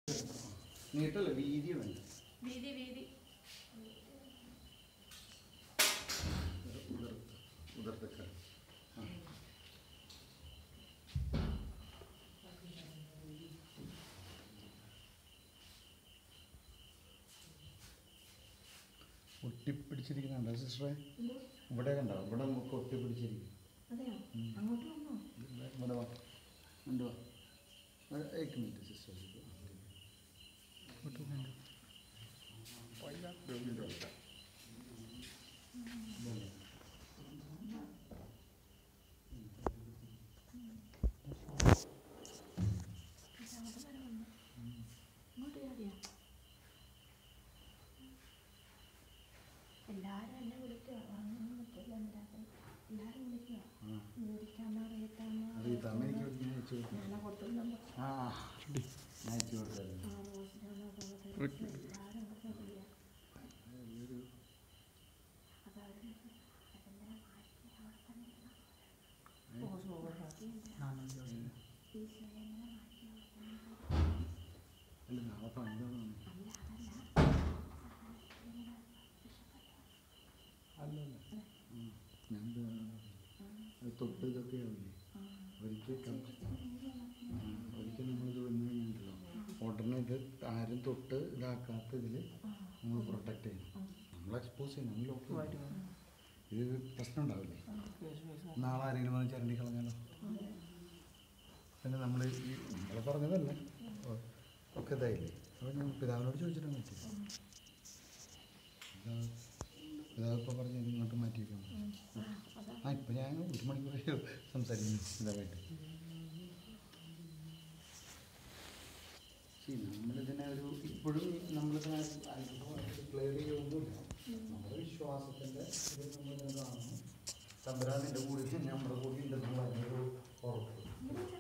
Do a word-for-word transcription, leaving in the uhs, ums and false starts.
നീട്ടല്ല വീതി വേണ്ട. വീതി വീതി ഉദർത്തക്ക ഒട്ടിപ്പിടിച്ചിരിക്കുന്നുണ്ടോ സിസ്റ്ററെ? ഇവിടെ കണ്ടോ? ഇവിടെ നമുക്ക് ഒട്ടിപ്പിടിച്ചിരിക്കും. ഇവിടെ വാ ഉണ്ടോ? एक मिनट सिस्टर पहिला दो मिनट होता എല്ലാവരും എന്നെ വിളിക്കുക. ഉറങ്ങാൻ പറ്റില്ല രാത്രി. എല്ലാവരും വിളിക്കുക. വിളിക്കാമോ അറിയത്താമോ ഞാൻ കൊടുത്തുള്ള ആ അയച്ചു കൊടുത്തത്. എല്ലാവരും ഒക്കെ വിളിക്കുക. അതായത് അതിൻ്റെ അവിടെ തന്നെ അല്ല നാളെ പണ്ടാണ്. അല്ലല്ല ഞാൻ തൊട്ട് ഇതൊക്കെ ആവില്ലേ ഒരിക്കൽ ഒരിക്കൽ നമ്മളിത് വന്നു കഴിഞ്ഞിട്ടുണ്ടല്ലോ ഉടനെ ഇത് ആരും തൊട്ട് ഇതാക്കാത്ത ഇതിൽ നമ്മൾ പ്രൊട്ടക്റ്റ് ചെയ്യണം. നമ്മൾ എക്സ്പോസ് ചെയ്യണം. നമ്മൾ ലോക്ക് ഇത് പ്രശ്നം ഉണ്ടാവില്ലേ? നാളെ ആരെങ്കിലും വന്ന് ചരണ്ടി കളഞ്ഞാലോ? പിന്നെ നമ്മൾ ഈ നമ്മൾ പറഞ്ഞതല്ലേ ഒക്കെ ഇതായില്ലേ? അപ്പോൾ ഞാൻ പിതാവിനോട് ചോദിച്ചിട്ടാണ് പറ്റിയത്. പിതാവിപ്പോൾ പറഞ്ഞ് ഇങ്ങോട്ട് മാറ്റി വയ്ക്കാൻ. ആ ഇപ്പം ഞാൻ ഒരു മണിക്കൂർ സംസാരിക്കുന്നു ഇതായിട്ട്. ശരി, നമ്മളിതിനെ ഒരു ഇപ്പോഴും നമ്മളിതിനെ ക്ലിയർ ചെയ്യുമൊന്നുമില്ല. നമ്മുടെ വിശ്വാസത്തിൻ്റെ ഇത് നമ്മളിത് കാണുന്നു. തമ്പുരാനിൻ്റെ കൂടി നമ്മുടെ കൂടി ഉണ്ടെന്നുള്ള ഒരു ഉറപ്പ്.